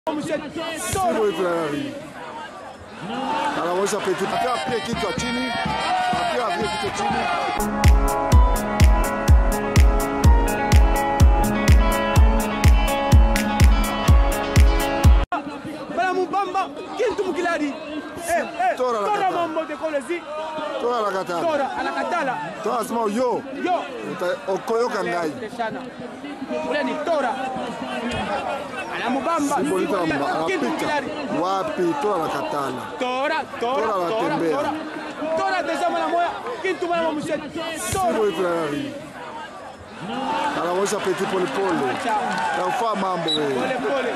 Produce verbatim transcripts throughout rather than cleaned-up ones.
Anaonyesha Petit Papa pia kichwa chini, pia vile kichwa chini. Bala Mubamba kintu mukiladi. Eh eh. Tora mambo de kolezi. Tora la katala. Tora anakatala. Tora sema yo. Yo. Okoyoka ngai. Ule ni Tora. Ala Mubamba. Kintu mukiladi. Wapi Tora la katala. Tora, Tora, Tora, Tora. Tora tazama na moya. Kintu mwana wa mshet. Tora. Anaonyesha Petit pole pole. Tafaa mambo wewe. Pole pole.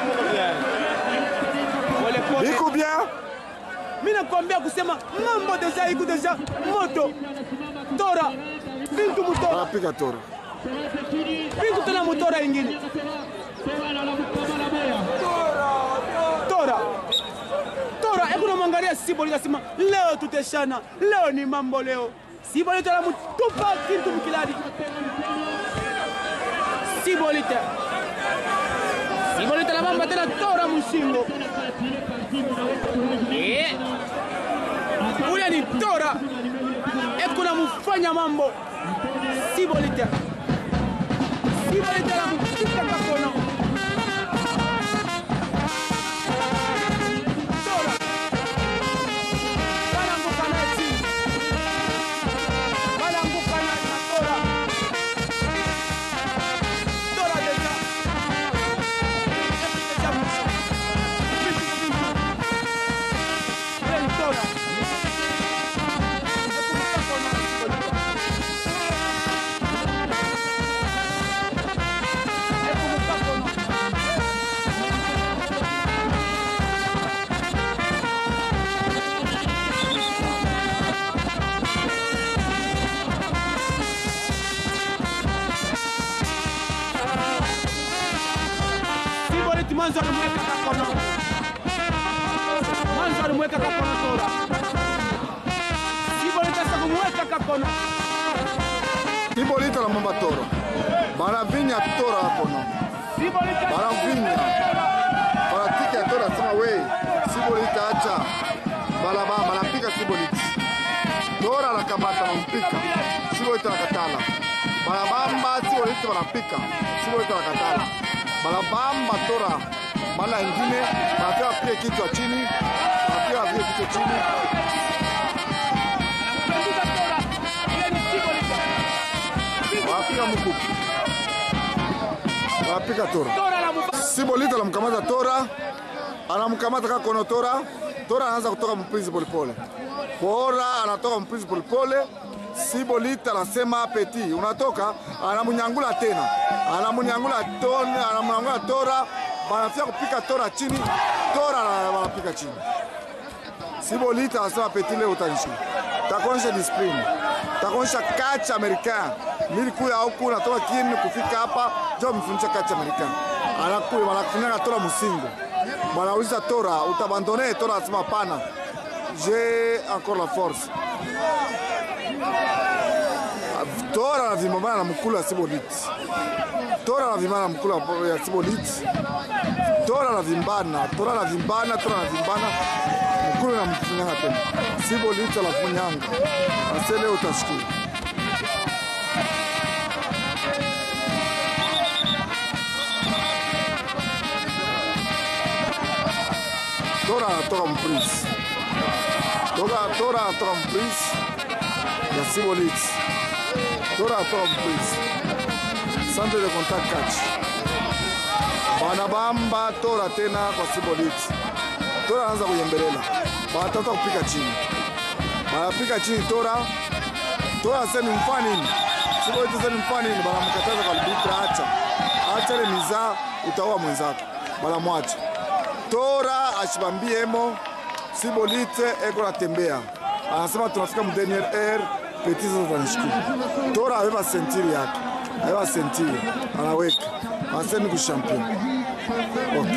Pole pole. Biko bien. Mimi nakwambia kusema mambo deja iko deja moto. Tora. Bintu mutora. Anapiga Tora. Bintu tena mutora ingine. Tora. Tora, hebu namwangalia Sibo likasema leo tuteshana. Leo ni mambo leo. Sibo lita la mutupa kintu mkiladi. Sibo lita. Sibo lita la mamba tena Tora mushingo. Eh. Ule ni Tora. Eko na mufanya mambo. Sibo lita. Sibo lita la mutupa kakono. Mwanzo alimweka kakono. Mwanzo alimweka kakono Tora. Sibo lita sasa kumweka kakono. Sibo lita la mamba Tora. Bana vinya Tora hapo no. Sibo lita. Bana vinya. Bana tiki Tora sema we. Sibo lita acha. Bala baba anapiga Sibo lita. Tora anakamata anampika. Sibo lita anakatala. Bala bamba Sibo lita wanapika. Sibo lita anakatala. Bala bamba Tora bala ingine bakia pia kichwa chini bakia vile kichwa chini bakia mkuku bakia Tora Sibo lita la mkamata Tora anamkamata kaka kono Tora Tora anaanza kutoka mprizi pole pole Tora anatoka mprizi pole pole Sibo lita anasema Petit unatoka anamunyangula tena anamunyangula tone anamunyangula Tora banafia kupika Tora chini Tora wanapika chini Sibo lita anasema Petit leo utanishi takuonyesha discipline takuonyesha catch american nilikuya huku natoka kini kufika hapa jo mfundisha catch american anakuya wanakunyanga Tora musingo banauliza Tora utabandone Tora anasema hapana j'ai encore la force Tora na vimambana na mkulu ya Sibo lita Tora na vimbana na mkulu ya Sibo lita Tora na vimbana Tora na vimbana Tora na vimbana mkulu na mfunyanga tena Sibo lita la funyanga asele utasikia Tora anatoka mprizi Tora Tora anatoka mprizi ya Sibo lita Tora anatoka mprizi Centre de contact catch. Bana bamba Tora tena kwa Sibo lita. Tora anaanza kuyembelela. Wanataka kupika chini. Wanapika chini Tora. Tora sema mfano nini? Sibo lita sema mfano nini? Bana mkataza kwa arbitra acha. Acha ile miza utaoa mwenzako. Bana mwache. Tora ashibambiemo Sibo lita eko natembea. Anasema tunafika mu dernier heure Petit sasa tanishukuru. Tora abeba sentiri yake. Ayo sentiri anaweka asemi ku champion okay.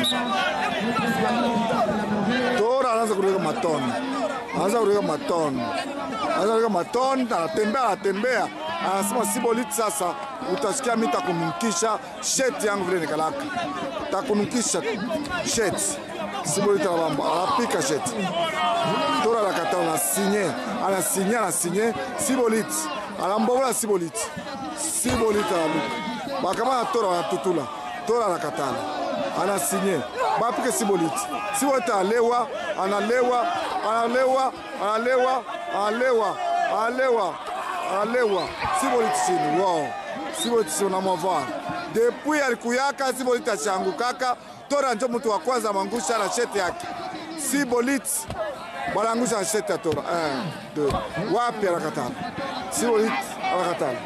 Tora anaanza kuweka matoni anaanza kuweka matoni anaanza kuweka matoni anatembea anatembea anasema Sibo lita sasa utasikia mimi takunukisha sheti yangu vile nikalaka. Takunukisha sheti. Sibolite la bamba, anapika sheti. Tora la katala na signé, ana signé ana signé Sibolite. Anambola Sibolite. Sibolite la luka. Bakama tora tutula. Tora la katala. Ana signé. Bapike Sibolite. Sibolite alewa, analewa, analewa, analewa, analewa, analewa, analewa. Sibolite chini. Wow. Sibolite chini unamwavaa. Depuis alikuyaka Sibolite ashangukaka. Tora njo mtu wa kwanza mangusha na sheti yake. Sibolite balangusha na sheti ya Tora. un, deux. Wapi anakatala? Sibolite anakatala.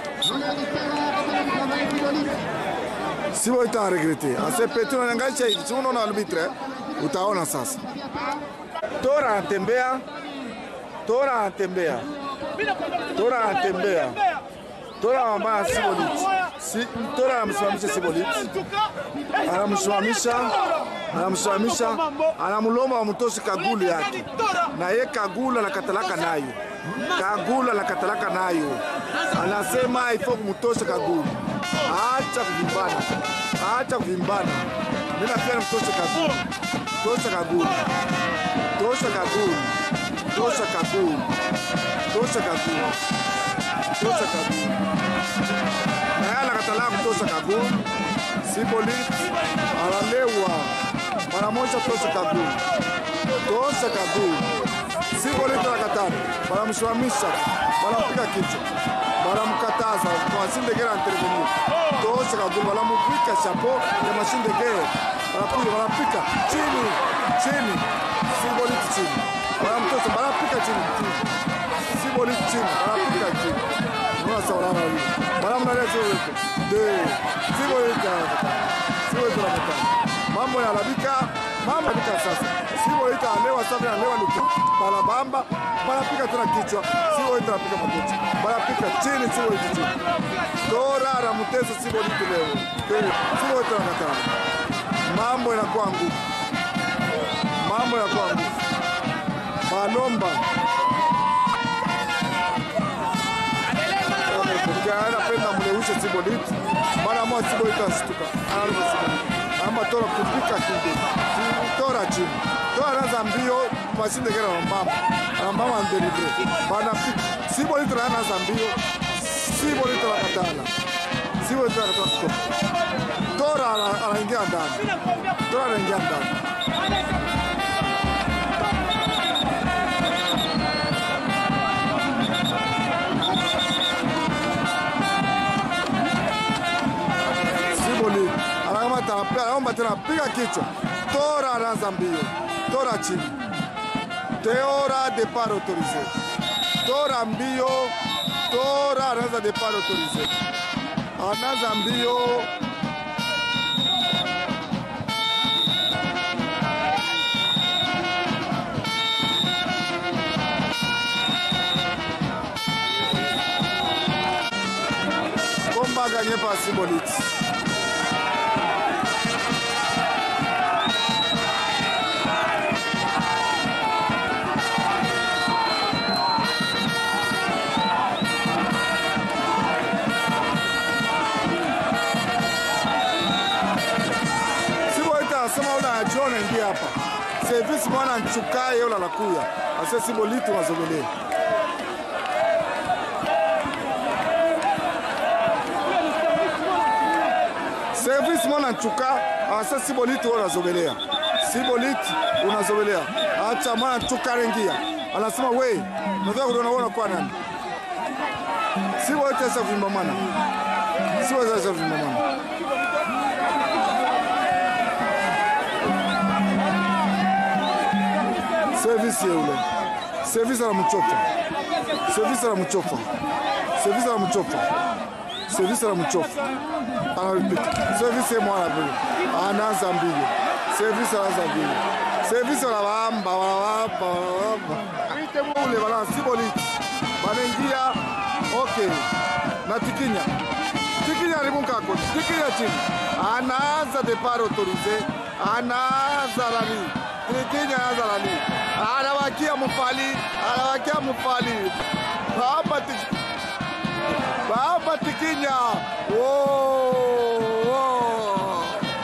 Sibolite anaregrete. Ase petu unanyanganisha hivi. Si unaona arbitre, utaona sasa. Tora anatembea. Tora anatembea. Tora anatembea. Tora ambaye Sibolite. Si Tora anamsimamisha Sibolite. Anamsimamisha, anamsimamisha, anamlomba amtoshe kagulu yake. Na ye kagulu anakatalaka nayo. Kagulu anakatalaka nayo. Anasema ifo kumtosha kagulu. Acha kuvimbana. Acha kuvimbana. Mimi pia nimtoshe kagulu. Tosha kagulu. Tosha kagulu. Tosha kagulu. Tosha kagulu. Tosha kagulu. Na yala katalaka kutosha kagulu. Sibolite analewa. Mara moja tosha kagulu. Tosha kagulu. Sibolite anakatala. Wanamsimamisha. Wanampiga kichwa. Wanamkataza. Machine de guerre intervenir. Tosha kagulu. Wanamupika chapeau ya machine de guerre. Wanapiga, wanapika chini, chini. Sibolite chini. Wanamtosha, wanapika chini. Sibolite chini. Wanapika chini. Sasa wanaona hivi. Bana mnaleta hiyo. De. Sibolite. Sibolite anakatala. Mambo yanalabika, mambo yanabika sasa. Sibolite alewa sasa alewa nuka. Bala bamba, bala pika tena kichwa. Sibolite anapika magoti. Bala pika chini Sibolite chini. Tora na mteso Sibolite leo. Sibolite anakatala. Mambo yanakuwa ngumu. Mambo yanakuwa ngumu. Balomba. Anapenda mleushe Sibolite. Mara moja Sibolite ashtuka. Anaruka Sibolite. Amba Tora kupika kinde. Tora chini. Tora anaanza mbio machine de guerre mbamba. Mbamba andelibre. Bana Sibolite anaanza mbio. Sibolite anakatala. Sibolite anakatala. Tora anaingia ndani. Tora anaingia ndani. Anaomba tena piga kichwa. Tora anaanza mbio. Tora chini. Tora départ autorisé. Tora mbio. Tora anaanza départ autorisé. Anaanza mbio. Combat gagné par Sibolite. John ndiye hapa. Service mwana nchuka yeye la lakuya. Asa Sibolite wazogele. Service mwana nchuka asa Sibolite wanazogelea. Sibolite unazogelea. Acha mwana nchuka rengia. Anasema we, nataka kuona kwa nani? Sibolite sasa vimba mwana. Sibolite sasa vimba mwana. Service yule. Service la mchofa. Service la mchofa. Service la mchofa. Service la mchofa. Anaripika. Service mwana vile. Anaanza mbili. Service anaanza mbili. Service la bamba, bamba, bamba. Ule bala Sibolite. Banengia. Okay. Na Tikinya. Tikinya alibunkako. Tikinya chini. Anaanza départ autorisé. Anaanza rani. Tikinya anaanza rani. Anawakia mfali. Anawakia mfali. Hapa Tikinya. Baba Tikinya. Oh, oh.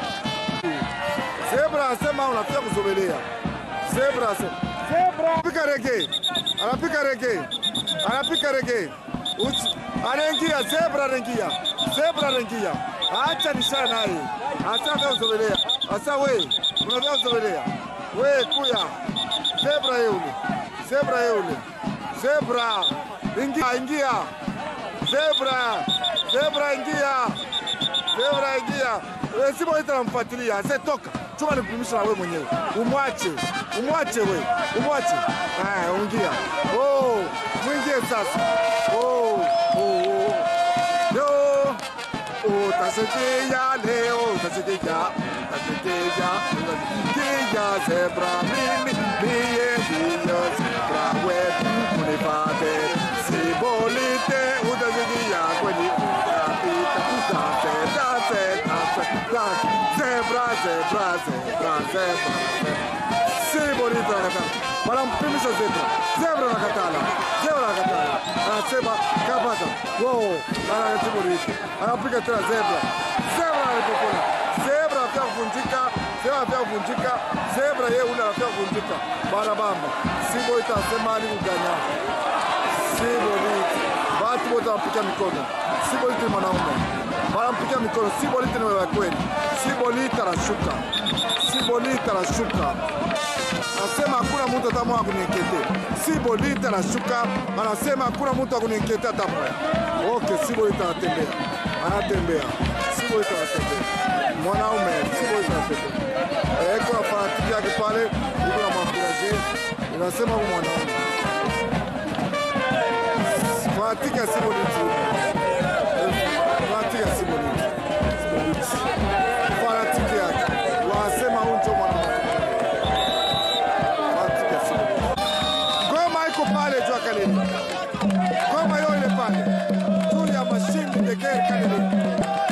Zebra asema unafia kuzomelea. Zebra asema. Zebra. Anapika rege. Anapika rege. Anapika rege. Uchi. Anaingia. Zebra anaingia. Zebra anaingia. Acha nishana naye. Acha kuzomelea. Asa we. Unafia kuzomelea. We kuya. Zebra yule. Zebra yule. Zebra. Ingia. Ingia. Zebra. Zebra ingia. Zebra ingia. Sibo ita namfuatilia. Asetoka. Chuma nipimisha na wewe mwenyewe. Umwache. Umwache wewe. Umwache. Ah, ungia. Oh, mwingie sasa. Oh, oh. Yo. Oh, tasekia leo, tasekia. Tasekia. Tasekia zebra mimi. Mie dio zebra wewe. Unipate. Sibolite utazikia kweli. Utapita. Dance, dance, dance. Zebra, zebra, zebra, zebra. Si bonito la katala. Para mpimisha zebra. Zebra la katala. Zebra la katala. Anasema kapata. Wow. Ana si bonito. Anapiga tena zebra. Zebra alipopona. Zebra afya kuvunjika. Zebra afya kuvunjika. Zebra yeye ule afya kuvunjika. Bara bamba. Si bonito asema ali kuganya. Si bonito. Watu wote wanapiga mikono. Si bonito mwanaume. Wanampigia mikono. Si bonito ni wewe kweli. Si bonito anashuka. Si bonito anashuka. Anasema hakuna mtu hata mmoja kuninkete. Si bonito anashuka. Anasema hakuna mtu akuninkete hata mmoja. Okay, si bonito anatembea. Anatembea. Si bonito anatembea. Mwanaume, si bonito anatembea. Eh, kuna fanatiki yake pale, yuko na mafuraje. Inasema huyu mwanaume. Fanatiki ya si bonito. Fanatiki ya si bonito. Fanatiki yake. Wanasema huyu ndio mwanaume. Fanatiki ya si bonito. Goma iko pale juu akaleni. Goma yao ile pale. Juu ya mashine de guerre kaleni.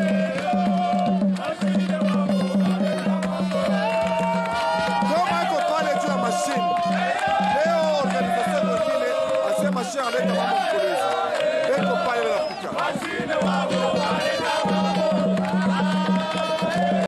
Goma iko pale juu ya mashine. Leo organization nyingine asema shia aleta mambo mkolezi. Beko pale la pika.